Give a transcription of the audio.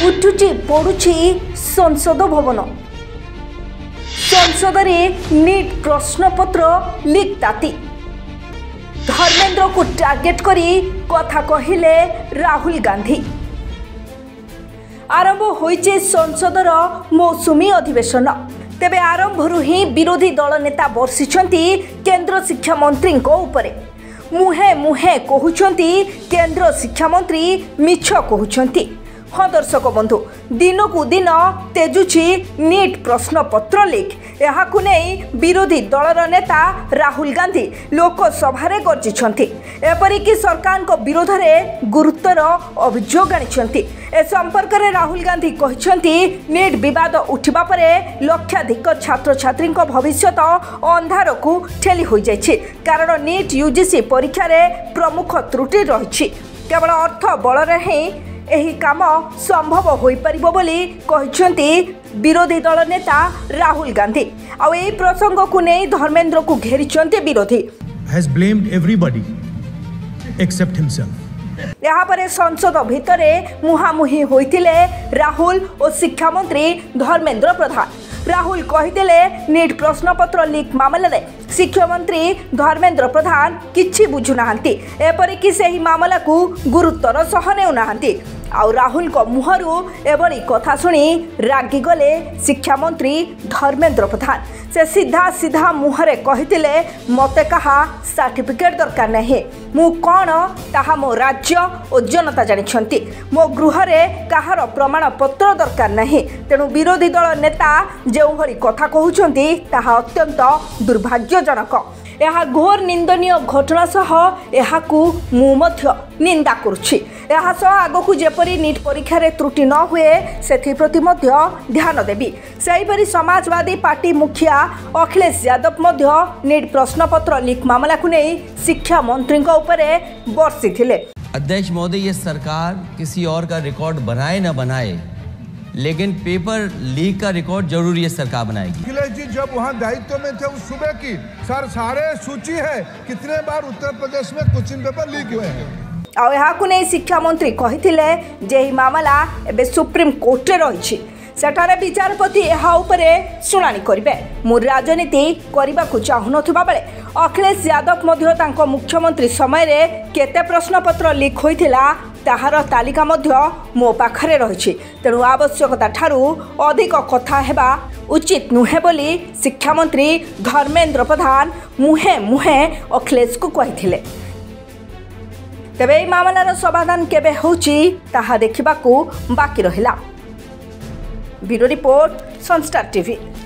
उठुची पड़ुची संसद भवन संसद रे नीट प्रश्नपत्र लीक ताती धर्मेंद्र को टार्गेट करी कथा कहिले राहुल गांधी। आरंभ होइचे संसदर मौसुमी अधिवेशन। तेबे आरंभरू ही विरोधी दल नेता बर्षिछंती केंद्र शिक्षा मंत्री उपरे। मुहे मुहे कहउछंती केंद्र शिक्षा मंत्री मिछ कहउछंती। हाँ दर्शक बंधु, दिन को दिन तेजुची नीट प्रश्नपत्र लीक। यहाकु नहीं विरोधी दलर नेता राहुल गांधी लोकसभा गर्जिछंती। एपरिकी सरकार को विरोध में गुरुतर अभियोग आनिछंती। ए संपर्क में राहुल गांधी कहते नीट विवाद उठिबा परे लक्षाधिक छात्र छात्री भविष्यत अंधार को ठेली हो जाइछि। कारण नीट यूजीसी परीक्षा रे प्रमुख त्रुटि रही। केवल अर्थ बल ही एही काम संभव होई परिबो बोली कहिसंती विरोधी दल नेता राहुल गांधी। आ एही प्रसंग को नहीं धर्मेंद्र को घेरिचंती विरोधी। has blamed everybody except himself. यहाँ पर संसद भितर मुहामुही होइतिले राहुल और शिक्षा मंत्री धर्मेंद्र प्रधान। राहुल कहिदेले नीट प्रश्नपत्र लीक मामलें शिक्षा मंत्री धर्मेंद्र प्रधान किछि बुझु नाहंती। एपरिकी सेही मामला को गुरुतर सह नेउ नाहंती। आउ राहुल को मुहरु एबरी कथा सुनी रागी गले शिक्षा मंत्री धर्मेंद्र प्रधान। से सीधा सीधा मुहरे कहितिले मते कहा सर्टिफिकेट दरकार नहीं, मु कौन ताहा मो राज्य और जनता जानिछंती। मो गृह रे कहार प्रमाण पत्र दरकार नहीं। तेणु विरोधी दल नेता जो भली कथा कहउछंती ताहा अत्यंत दुर्भाग्यजनक। यह घोर निंदनीय घटना सह यहाकू मु मध्य निंदा करुछि। यह सह आगकू जेपरी नीट परीक्षा रे त्रुटि न हुए सेथि प्रति मध्य ध्यान देबी। सेहीपरि समाजवादी पार्टी मुखिया अखिलेश यादव मध्य नीट प्रश्नपत्र लीक मामला को नहीं शिक्षा मंत्री उपरे बर्षिथिले। अध्यक्ष महोदय, ये सरकार किसी और का रिकॉर्ड बनाए न बनाए, लेकिन पेपर लीक का रिकॉर्ड जरूर ये सरकार बनाएगी। अखिलेश जी जब वहाँ दायित्व में थे उस सुबह की सारे सूची है कितने बार उत्तर प्रदेश में क्वेश्चन पेपर लीक हुए हैं। और यहाँ को नहीं शिक्षा मंत्री कहिथिले जे ही मामला एबे सुप्रीम कोर्ट रे रहिछि। सेठारे विचारपति यहाँ उपरे शुणाणी करिबे। मु राजनीति करबा को चाहुनथिबा बेले अखिलेश यादव मध्य तांको मुख्यमंत्री समय रे केते प्रश्नपत्र लीक होइथिला ताहार तालिका मध्य मो पाखरे रहिछि। तेणु आवश्यकता ठारू अधिक कथा हेबा उचित नुहे बोली शिक्षा मंत्री धर्मेंद्र प्रधान मुहे मुहे अखिलेश को कहिथिले। तेबे एही मामलार समाधान केबे होउछि ताहा देखिबाकू बाकी रहिला। ब्यूरो रिपोर्ट, संस्टार टीवी।